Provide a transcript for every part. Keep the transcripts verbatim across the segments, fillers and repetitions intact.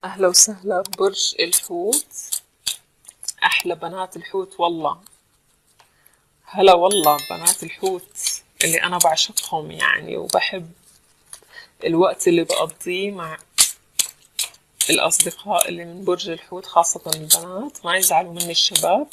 أهلا وسهلا ببرج الحوت. أحلى بنات الحوت والله. هلا والله بنات الحوت اللي أنا بعشقهم يعني، وبحب الوقت اللي بقضيه مع الأصدقاء اللي من برج الحوت، خاصة البنات. ما يزعلوا مني الشباب،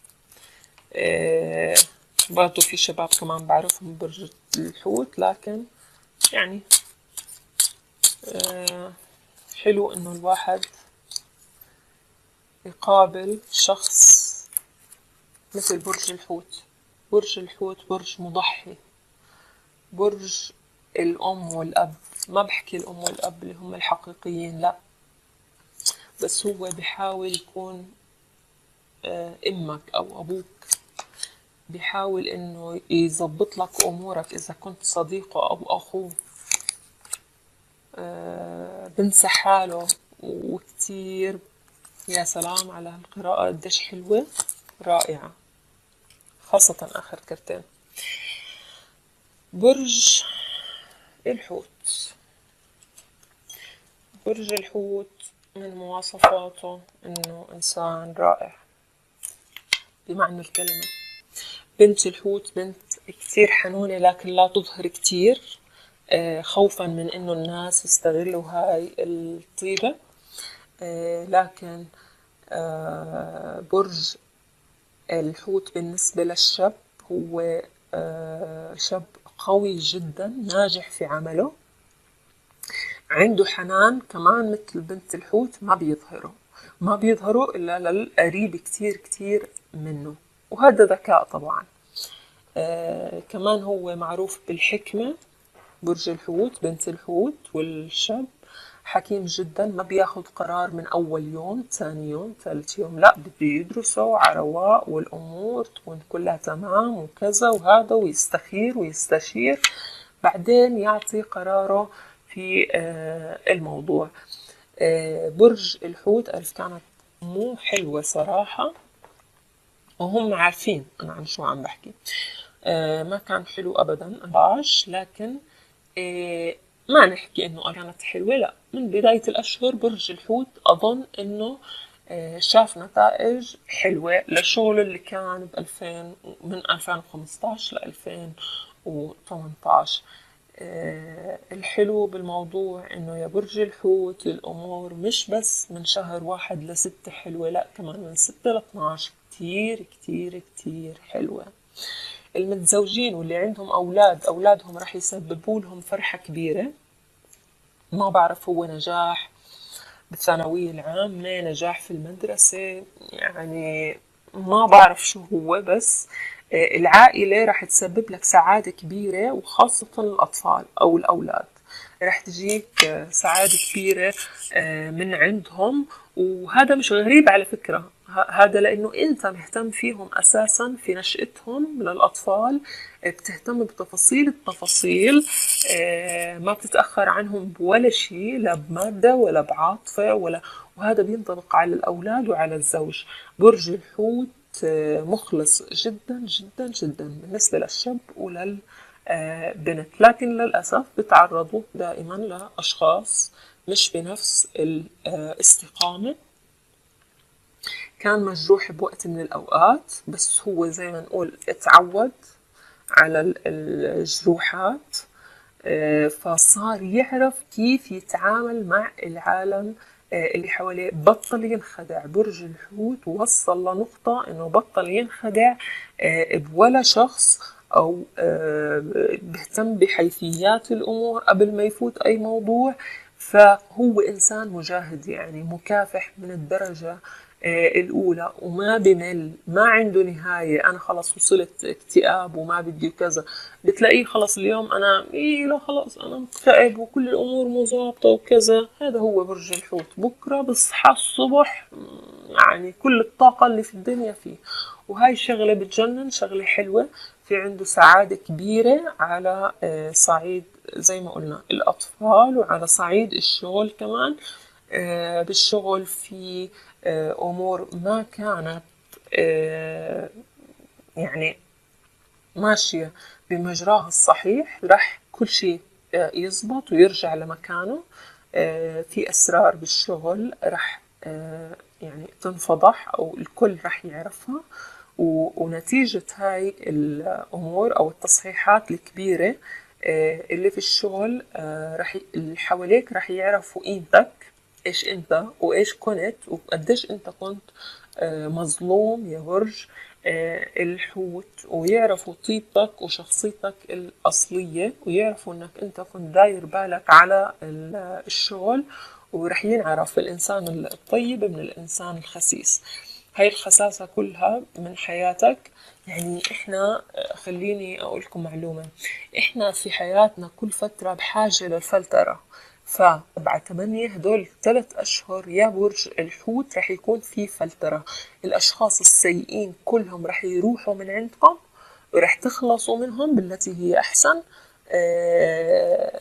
إيه برضو في شباب كمان بعرفهم برج الحوت، لكن يعني إيه حلو إنه الواحد يقابل شخص مثل برج الحوت. برج الحوت برج مضحي، برج الأم والأب. ما بحكي الأم والأب اللي هم الحقيقيين، لا، بس هو بحاول يكون أمك أو أبوك، بحاول إنه يزبط لك أمورك إذا كنت صديقه أو أخوه. بنسى حاله وكتير. يا سلام على القراءة قديش حلوة، رائعة، خاصة آخر كرتين. برج الحوت. برج الحوت من مواصفاته إنه إنسان رائع بمعنى الكلمة. بنت الحوت بنت كتير حنونة، لكن لا تظهر كتير خوفا من إنه الناس يستغلوا هاي الطيبة. لكن برج الحوت بالنسبة للشاب هو شاب قوي جدا، ناجح في عمله، عنده حنان كمان مثل بنت الحوت. ما بيظهره ما بيظهره إلا للقريب كتير كتير منه، وهذا ذكاء طبعا. آه كمان هو معروف بالحكمة. برج الحوت بنت الحوت والشاب حكيم جدا، ما بياخد قرار من أول يوم ثاني يوم ثالث يوم، لا، بده يدرسه على رواق والأمور تكون كلها تمام وكذا وهذا، ويستخير ويستشير بعدين يعطي قراره في الموضوع. برج الحوت ألف كانت مو حلوة صراحة، وهم عارفين أنا عن شو عم بحكي. ما كان حلو أبدا أربعة، لكن ما نحكي إنه كانت حلوة، لا، من بداية الأشهر برج الحوت أظن إنه شاف نتائج حلوة للشغل اللي كان بألفين من ألفين وخمسطعش لألفين وثمنطعش. الحلو بالموضوع إنه يا برج الحوت الأمور مش بس من شهر واحد لستة حلوة، لا، كمان من ستة لاثناش كتير كتير كتير حلوة. المتزوجين واللي عندهم أولاد، أولادهم رح يسببوا لهم فرحة كبيرة. ما بعرف هو نجاح بالثانوية العامة، نجاح في المدرسة، يعني ما بعرف شو هو، بس العائلة رح تسبب لك سعادة كبيرة، وخاصة الأطفال أو الأولاد رح تجيك سعادة كبيرة من عندهم. وهذا مش غريب على فكرة، هذا لأنه أنت مهتم فيهم أساسا في نشأتهم للأطفال، بتهتم بتفاصيل التفاصيل، ما بتتأخر عنهم بولا شيء، لا بمادة ولا بعاطفة ولا، وهذا بينطبق على الأولاد وعلى الزوج. برج الحوت مخلص جدا جدا جدا بالنسبة للشاب وللبنت، لكن للأسف بتعرضوا دائما لأشخاص مش بنفس الاستقامة. كان مجروح بوقت من الأوقات، بس هو زي ما نقول اتعود على الجروحات، فصار يعرف كيف يتعامل مع العالم اللي حواليه. بطل ينخدع. برج الحوت وصل لنقطة انه بطل ينخدع بولا شخص، او بيهتم بحيثيات الامور قبل ما يفوت اي موضوع. فهو انسان مجاهد، يعني مكافح من الدرجة الأولى، وما بمل، ما عنده نهاية. أنا خلص وصلت اكتئاب وما بدي كذا، بتلاقيه خلص اليوم أنا إيه لا خلص أنا مكتئب وكل الأمور مو ظابطة وكذا. هذا هو برج الحوت. بكرة بصحى الصبح يعني كل الطاقة اللي في الدنيا فيه، وهاي شغلة بتجنن، شغلة حلوة. في عنده سعادة كبيرة على صعيد زي ما قلنا الأطفال، وعلى صعيد الشغل كمان. بالشغل في أمور ما كانت يعني ماشية بمجراها الصحيح، رح كل شيء يزبط ويرجع لمكانه. آه، في أسرار بالشغل رح آه، يعني تنفضح أو الكل رح يعرفها، ونتيجة هاي الأمور أو التصحيحات الكبيرة آه، اللي في الشغل آه، رح اللي حواليك رح يعرفوا قيمتك، إيش أنت وإيش كنت وقديش أنت كنت آه، مظلوم يا برج آه، الحوت، ويعرفوا طيبتك وشخصيتك الأصلية، ويعرفوا إنك أنت كنت داير بالك على الشغل، ورح ينعرف الإنسان الطيب من الإنسان الخسيس. هاي الخساسة كلها من حياتك. يعني إحنا خليني أقول لكم معلومة، إحنا في حياتنا كل فترة بحاجة للفلترة، فبعد تمانية هدول ثلاث أشهر يا برج الحوت رح يكون في فلترة. الأشخاص السيئين كلهم رح يروحوا من عندكم ورح تخلصوا منهم بالتي هي أحسن. آه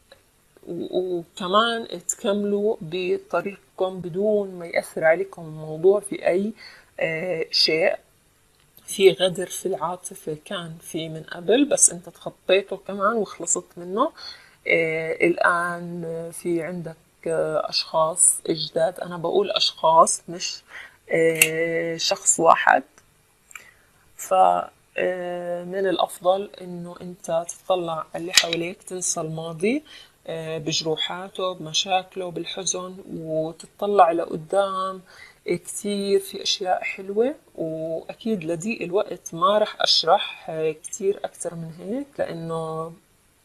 وكمان تكملوا بطريقكم بدون ما يأثر عليكم الموضوع في أي آه شيء. في غدر في العاطفة كان في من قبل بس انت تخطيته كمان وخلصت منه. آه الآن في عندك آه أشخاص جداد، أنا بقول أشخاص مش آه شخص واحد. ف من الأفضل إنه أنت تطلع على اللي حواليك، تنسى الماضي بجروحاته بمشاكله بالحزن، وتطلع لقدام. كتير في أشياء حلوة، وأكيد لضيق الوقت ما رح أشرح كتير أكتر من هيك، لأنه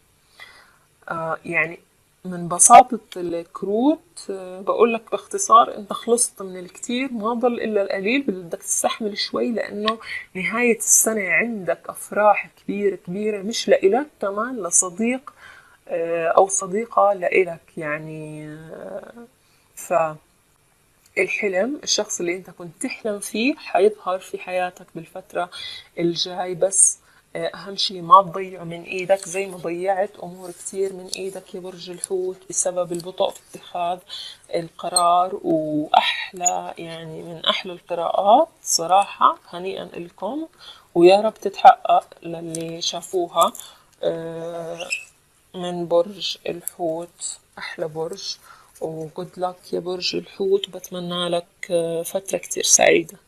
يعني من بساطة الكروت بقول لك باختصار انت خلصت من الكتير، ما ضل الا القليل، بدك تستحمل شوي لانه نهاية السنة عندك افراح كبيرة كبيرة، مش لإلك كمان لصديق او صديقة لإلك يعني. ف الحلم، الشخص اللي انت كنت تحلم فيه حيظهر في حياتك بالفترة الجاي، بس اهم شي ما تضيعه من ايدك زي ما ضيعت امور كتير من ايدك يا برج الحوت بسبب البطء في اتخاذ القرار. واحلى يعني من احلى القراءات صراحة، هنيئا لكم ويا رب تتحقق للي شافوها من برج الحوت. احلى برج، وجود لك يا برج الحوت، وبتمنى لك فترة كتير سعيدة.